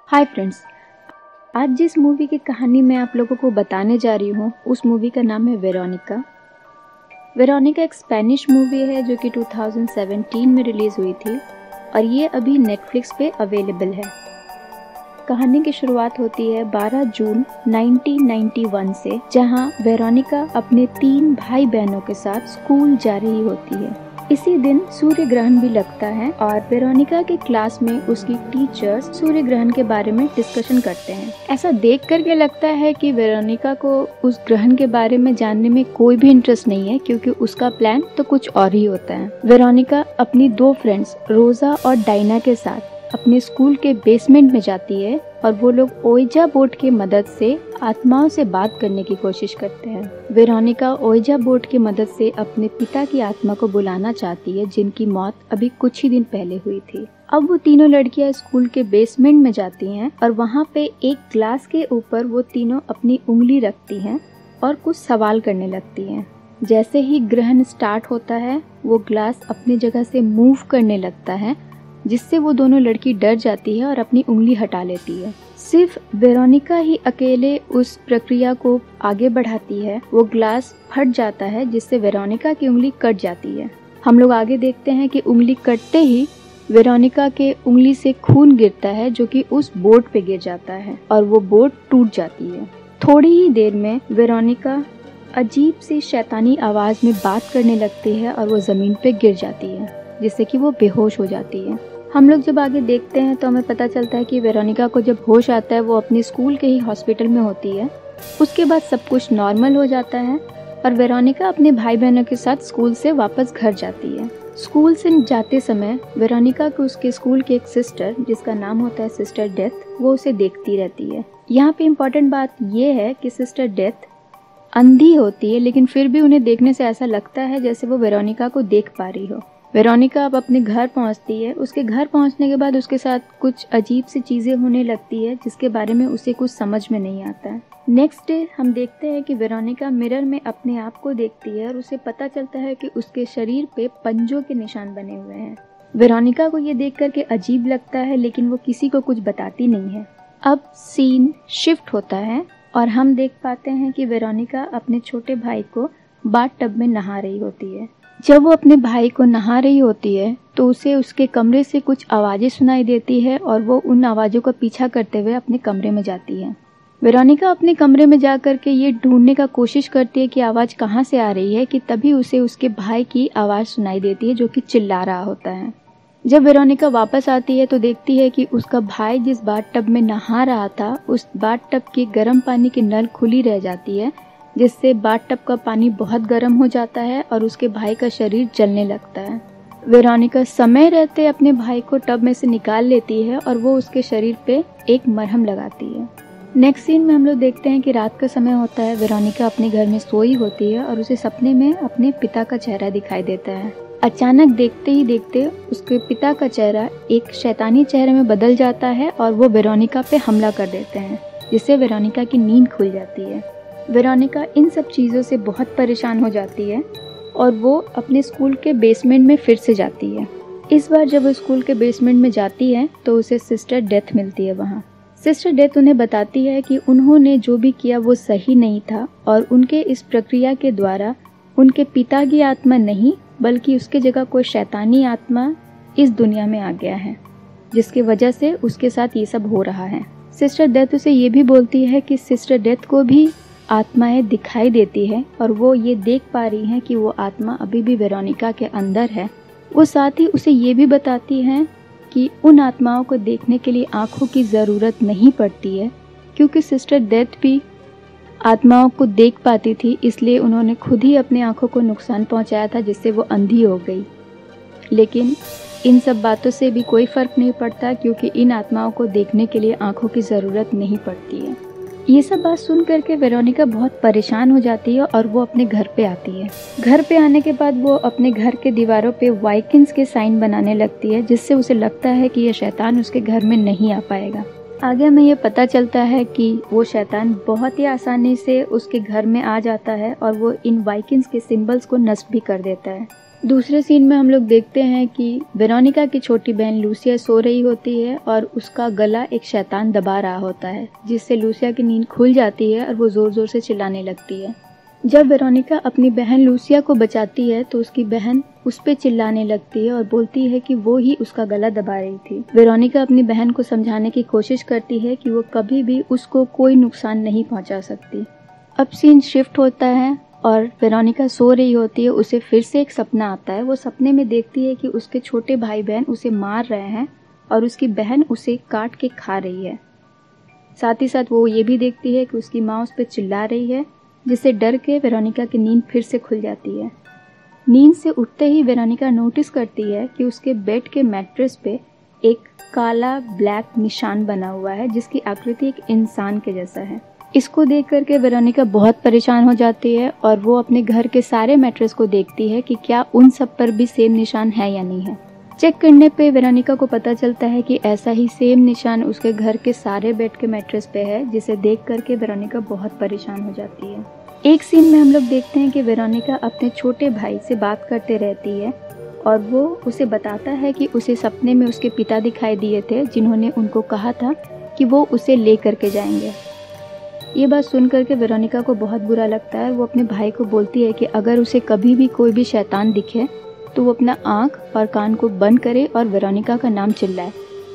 Hi friends, आज जिस movie की कहानी मैं आप लोगों को बताने जा रही हूँ उस मूवी का नाम है वेरोनिका। वेरोनिका एक स्पेनिश मूवी है जो कि 2017 में रिलीज़ हुई थी और ये अभी नेटफ्लिक्स पे अवेलेबल है। कहानी की शुरुआत होती है 12 जून 1991 से, जहाँ वेरोनिका अपने 3 भाई बहनों के साथ स्कूल जा रही होती है। इसी दिन सूर्य ग्रहण भी लगता है और वेरोनिका के क्लास में उसकी टीचर्स सूर्य ग्रहण के बारे में डिस्कशन करते हैं। ऐसा देख करके लगता है कि वेरोनिका को उस ग्रहण के बारे में जानने में कोई भी इंटरेस्ट नहीं है, क्योंकि उसका प्लान तो कुछ और ही होता है। वेरोनिका अपनी 2 फ्रेंड्स रोजा और डायना के साथ अपने स्कूल के बेसमेंट में जाती है और वो लोग ओइजा बोर्ड की मदद से आत्माओं से बात करने की कोशिश करते हैं। वेरोनिका ओइजा बोर्ड की मदद से अपने पिता की आत्मा को बुलाना चाहती है, जिनकी मौत अभी कुछ ही दिन पहले हुई थी। अब वो तीनों लड़कियां स्कूल के बेसमेंट में जाती हैं और वहाँ पे एक ग्लास के ऊपर वो तीनों अपनी उंगली रखती हैं और कुछ सवाल करने लगती हैं। जैसे ही ग्रहण स्टार्ट होता है वो ग्लास अपनी जगह से मूव करने लगता है, जिससे वो दोनों लड़की डर जाती है और अपनी उंगली हटा लेती है। सिर्फ वेरोनिका ही अकेले उस प्रक्रिया को आगे बढ़ाती है। वो ग्लास फट जाता है जिससे वेरोनिका की उंगली कट जाती है। हम लोग आगे देखते हैं कि उंगली कटते ही वेरोनिका के उंगली से खून गिरता है, जो कि उस बोर्ड पे गिर जाता है और वो बोर्ड टूट जाती है। थोड़ी ही देर में वेरोनिका अजीब सी शैतानी आवाज में बात करने लगती है और वो जमीन पे गिर जाती है, जिससे कि वो बेहोश हो जाती है। हम लोग जब आगे देखते हैं तो हमें पता चलता है कि वेरोनिका को जब होश आता है वो अपने स्कूल के ही हॉस्पिटल में होती है। उसके बाद सब कुछ नॉर्मल हो जाता है और वेरोनिका अपने भाई बहनों के साथ स्कूल से वापस घर जाती है। स्कूल से जाते समय वेरोनिका को उसके स्कूल की एक सिस्टर, जिसका नाम होता है सिस्टर डेथ, वो उसे देखती रहती है। यहाँ पे इम्पोर्टेंट बात ये है कि सिस्टर डेथ अंधी होती है, लेकिन फिर भी उन्हें देखने से ऐसा लगता है जैसे वो वेरोनिका को देख पा रही हो। वेरोनिका अब अपने घर पहुंचती है। उसके घर पहुंचने के बाद उसके साथ कुछ अजीब सी चीजें होने लगती है, जिसके बारे में उसे कुछ समझ में नहीं आता है। नेक्स्ट डे हम देखते हैं कि वेरोनिका मिरर में अपने आप को देखती है और उसे पता चलता है कि उसके शरीर पे पंजों के निशान बने हुए हैं। वेरोनिका को ये देख करके अजीब लगता है, लेकिन वो किसी को कुछ बताती नहीं है। अब सीन शिफ्ट होता है और हम देख पाते हैं कि वेरोनिका अपने छोटे भाई को बाथ टब में नहा रही होती है। जब वो अपने भाई को नहा रही होती है तो उसे उसके कमरे से कुछ आवाजें सुनाई देती है और वो उन आवाजों का पीछा करते हुए अपने कमरे में जाती है। वेरोनिका अपने कमरे में जाकर के ये ढूंढने का कोशिश करती है कि आवाज कहाँ से आ रही है, कि तभी उसे उसके भाई की आवाज सुनाई देती है, जो कि चिल्ला रहा होता है। जब वेरोनिका वापस आती है तो देखती है कि उसका भाई जिस बाथ टब में नहा रहा था, उस बाथ टब की गर्म पानी की नल खुली रह जाती है, जिससे बाथ टब का पानी बहुत गर्म हो जाता है और उसके भाई का शरीर जलने लगता है। वेरोनिका समय रहते अपने भाई को टब में से निकाल लेती है और वो उसके शरीर पे एक मरहम लगाती है। नेक्स्ट सीन में हम लोग देखते हैं कि रात का समय होता है। वेरोनिका अपने घर में सोई होती है और उसे सपने में अपने पिता का चेहरा दिखाई देता है। अचानक देखते ही देखते उसके पिता का चेहरा एक शैतानी चेहरे में बदल जाता है और वो वेरोनिका पे हमला कर देते हैं, जिससे वेरोनिका की नींद खुल जाती है। वेरोनिका इन सब चीज़ों से बहुत परेशान हो जाती है और वो अपने स्कूल के बेसमेंट में फिर से जाती है। इस बार जब वो स्कूल के बेसमेंट में जाती है तो उसे सिस्टर डेथ मिलती है। वहाँ सिस्टर डेथ उन्हें बताती है कि उन्होंने जो भी किया वो सही नहीं था और उनके इस प्रक्रिया के द्वारा उनके पिता की आत्मा नहीं, बल्कि उसके जगह कोई शैतानी आत्मा इस दुनिया में आ गया है, जिसकी वजह से उसके साथ ये सब हो रहा है। सिस्टर डेथ उसे ये भी बोलती है कि सिस्टर डेथ को भी आत्माएं दिखाई देती है और वो ये देख पा रही हैं कि वो आत्मा अभी भी वेरोनिका के अंदर है। वो साथ ही उसे ये भी बताती हैं कि उन आत्माओं को देखने के लिए आंखों की ज़रूरत नहीं पड़ती है, क्योंकि सिस्टर डेथ भी आत्माओं को देख पाती थी, इसलिए उन्होंने खुद ही अपने आंखों को नुकसान पहुंचाया था, जिससे वो अंधी हो गई। लेकिन इन सब बातों से भी कोई फ़र्क नहीं पड़ता, क्योंकि इन आत्माओं को देखने के लिए आंखों की ज़रूरत नहीं पड़ती है। ये सब बात सुन करके वेरोनिका बहुत परेशान हो जाती है और वो अपने घर पे आती है। घर पे आने के बाद वो अपने घर के दीवारों पे वाइकिंग्स के साइन बनाने लगती है, जिससे उसे लगता है कि यह शैतान उसके घर में नहीं आ पाएगा। आगे हमें ये पता चलता है कि वो शैतान बहुत ही आसानी से उसके घर में आ जाता है और वो इन वाइकिंग्स के सिंबल्स को नष्ट भी कर देता है। दूसरे सीन में हम लोग देखते हैं कि वेरोनिका की छोटी बहन लूसिया सो रही होती है और उसका गला एक शैतान दबा रहा होता है, जिससे लूसिया की नींद खुल जाती है और वो ज़ोर ज़ोर से चिल्लाने लगती है। जब वेरोनिका अपनी बहन लूसिया को बचाती है तो उसकी बहन उस पर चिल्लाने लगती है और बोलती है कि वो ही उसका गला दबा रही थी। वेरोनिका अपनी बहन को समझाने की कोशिश करती है कि वो कभी भी उसको कोई नुकसान नहीं पहुंचा सकती। अब सीन शिफ्ट होता है और वेरोनिका सो रही होती है। उसे फिर से एक सपना आता है। वो सपने में देखती है कि उसके छोटे भाई बहन उसे मार रहे हैं और उसकी बहन उसे काट के खा रही है। साथ ही साथ वो ये भी देखती है कि उसकी माँ उस पर चिल्ला रही है, जिससे डर के वेरोनिका की नींद फिर से खुल जाती है। नींद से उठते ही वेरोनिका नोटिस करती है कि उसके बेड के मैट्रेस पे एक काला ब्लैक निशान बना हुआ है, जिसकी आकृति एक इंसान के जैसा है। इसको देख करके वेरोनिका बहुत परेशान हो जाती है और वो अपने घर के सारे मैट्रेस को देखती है कि क्या उन सब पर भी सेम निशान है या नहीं है। चेक करने पे वेरोनिका को पता चलता है कि ऐसा ही सेम निशान उसके घर के सारे बेड के मैट्रेस पे है, जिसे देख करके वेरोनिका बहुत परेशान हो जाती है। एक सीन में हम लोग देखते हैं कि वेरोनिका अपने छोटे भाई से बात करते रहती है और वो उसे बताता है कि उसे सपने में उसके पिता दिखाई दिए थे, जिन्होंने उनको कहा था कि वो उसे ले करके जाएंगे। ये बात सुन करके वेरोनिका को बहुत बुरा लगता है। वो अपने भाई को बोलती है कि अगर उसे कभी भी कोई भी शैतान दिखे तो वो अपना आँख और कान को बंद करे और वेरोनिका का नाम चिल्लाए,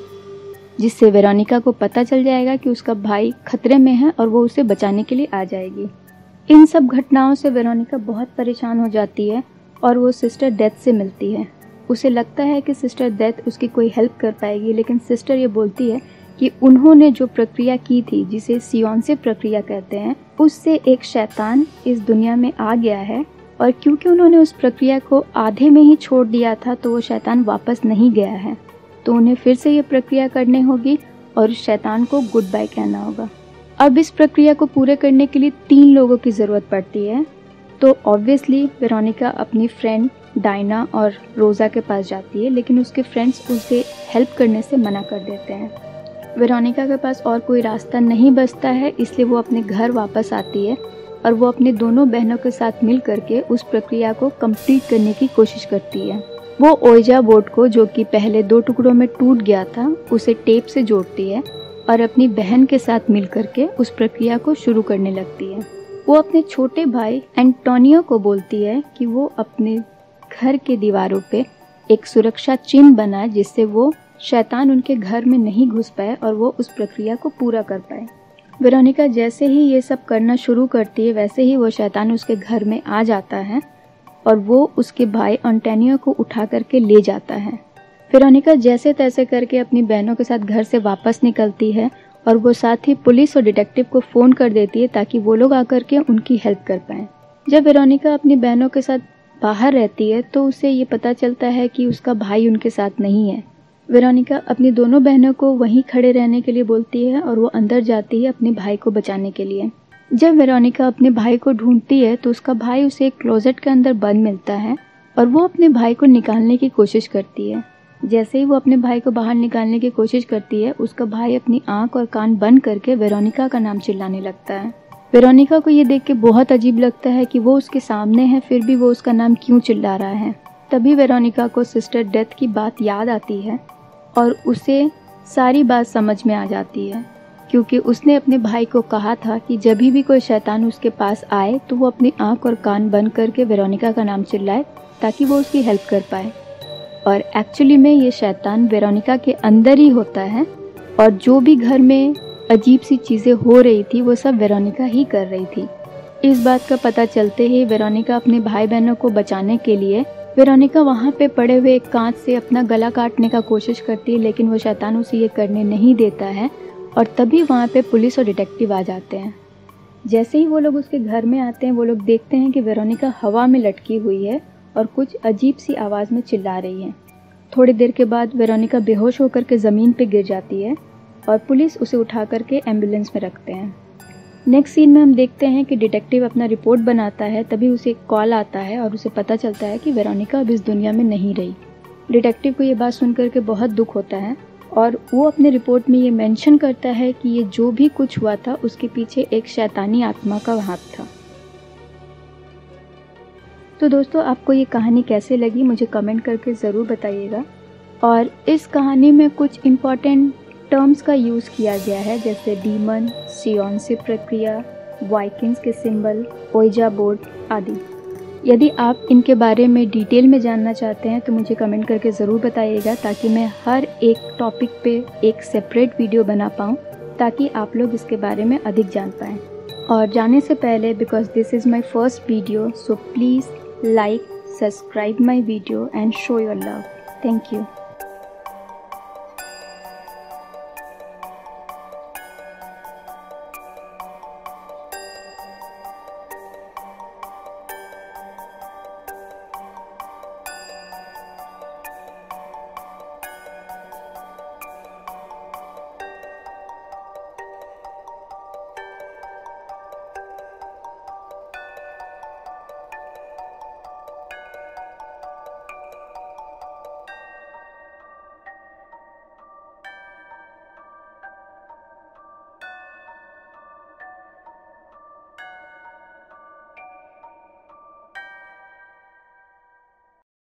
जिससे वेरोनिका को पता चल जाएगा कि उसका भाई खतरे में है और वो उसे बचाने के लिए आ जाएगी। इन सब घटनाओं से वेरोनिका बहुत परेशान हो जाती है और वो सिस्टर डेथ से मिलती है। उसे लगता है कि सिस्टर डेथ उसकी कोई हेल्प कर पाएगी, लेकिन सिस्टर ये बोलती है कि उन्होंने जो प्रक्रिया की थी, जिसे सियोंसे प्रक्रिया कहते हैं, उससे एक शैतान इस दुनिया में आ गया है और क्योंकि उन्होंने उस प्रक्रिया को आधे में ही छोड़ दिया था तो वो शैतान वापस नहीं गया है। तो उन्हें फिर से ये प्रक्रिया करनी होगी और उस शैतान को गुड बाय कहना होगा। अब इस प्रक्रिया को पूरे करने के लिए 3 लोगों की ज़रूरत पड़ती है। तो ऑब्वियसली वेरोनिका अपनी फ्रेंड डायना और रोज़ा के पास जाती है, लेकिन उसके फ्रेंड्स उसे हेल्प करने से मना कर देते हैं। वेरोनिका के पास और कोई रास्ता नहीं बचता है, इसलिए वो अपने घर वापस आती है और वो अपने दोनों बहनों के साथ मिल करके उस प्रक्रिया को कंप्लीट करने की कोशिश करती है। वो ओइजा बोर्ड को, जो कि पहले 2 टुकड़ों में टूट गया था, उसे टेप से जोड़ती है और अपनी बहन के साथ मिल करके उस प्रक्रिया को शुरू करने लगती है। वो अपने छोटे भाई एंटोनियो को बोलती है कि वो अपने घर के दीवारों पे एक सुरक्षा चिन्ह बनाए, जिससे वो शैतान उनके घर में नहीं घुस पाए और वो उस प्रक्रिया को पूरा कर पाए। वेरोनिका जैसे ही ये सब करना शुरू करती है, वैसे ही वो शैतान उसके घर में आ जाता है और वो उसके भाई एंटोनियो को उठा करके ले जाता है। वेरोनिका जैसे तैसे करके अपनी बहनों के साथ घर से वापस निकलती है और वो साथ ही पुलिस और डिटेक्टिव को फ़ोन कर देती है ताकि वो लोग आकर के उनकी हेल्प कर पाएँ। जब वेरोनिका अपनी बहनों के साथ बाहर रहती है तो उसे ये पता चलता है कि उसका भाई उनके साथ नहीं है। वेरोनिका अपनी दोनों बहनों को वहीं खड़े रहने के लिए बोलती है और वो अंदर जाती है अपने भाई को बचाने के लिए। जब वेरोनिका अपने भाई को ढूंढती है तो उसका भाई उसे एक क्लोजेट के अंदर बंद मिलता है और वो अपने भाई को निकालने की कोशिश करती है। जैसे ही वो अपने भाई को बाहर निकालने की कोशिश करती है, उसका भाई अपनी आंख और कान बंद करके वेरोनिका का नाम चिल्लाने लगता है। वेरोनिका को ये देख के बहुत अजीब लगता है कि वो उसके सामने है, फिर भी वो उसका नाम क्यों चिल्ला रहा है। तभी वेरोनिका को सिस्टर डेथ की बात याद आती है और उसे सारी बात समझ में आ जाती है, क्योंकि उसने अपने भाई को कहा था कि जब भी कोई शैतान उसके पास आए तो वो अपनी आंख और कान बंद करके वेरोनिका का नाम चिल्लाए ताकि वो उसकी हेल्प कर पाए। और एक्चुअली में ये शैतान वेरोनिका के अंदर ही होता है और जो भी घर में अजीब सी चीज़ें हो रही थी वो सब वेरोनिका ही कर रही थी। इस बात का पता चलते ही वेरोनिका अपने भाई बहनों को बचाने के लिए वेरोनिका वहाँ पे पड़े हुए एक कांच से अपना गला काटने का कोशिश करती है, लेकिन वो शैतान उसे ये करने नहीं देता है और तभी वहाँ पे पुलिस और डिटेक्टिव आ जाते हैं। जैसे ही वो लोग उसके घर में आते हैं, वो लोग देखते हैं कि वेरोनिका हवा में लटकी हुई है और कुछ अजीब सी आवाज़ में चिल्ला रही है। थोड़ी देर के बाद वेरोनिका बेहोश होकर के ज़मीन पे गिर जाती है और पुलिस उसे उठा करके एम्बुलेंस में रखते हैं। नेक्स्ट सीन में हम देखते हैं कि डिटेक्टिव अपना रिपोर्ट बनाता है, तभी उसे एक कॉल आता है और उसे पता चलता है कि वेरोनिका अब इस दुनिया में नहीं रही। डिटेक्टिव को ये बात सुन करके बहुत दुख होता है और वो अपने रिपोर्ट में ये मेंशन करता है कि ये जो भी कुछ हुआ था उसके पीछे एक शैतानी आत्मा का हाथ था। तो दोस्तों, आपको ये कहानी कैसे लगी मुझे कमेंट करके ज़रूर बताइएगा। और इस कहानी में कुछ इम्पॉर्टेंट टर्म्स का यूज़ किया गया है, जैसे डीमन, सियोंसे प्रक्रिया, वाइकिंग्स के सिंबल, ओइजा बोर्ड आदि। यदि आप इनके बारे में डिटेल में जानना चाहते हैं तो मुझे कमेंट करके ज़रूर बताइएगा, ताकि मैं हर एक टॉपिक पे एक सेपरेट वीडियो बना पाऊँ, ताकि आप लोग इसके बारे में अधिक जान पाएँ। और जाने से पहले, because this is my first video, so please like, subscribe my video and show your love. Thank you.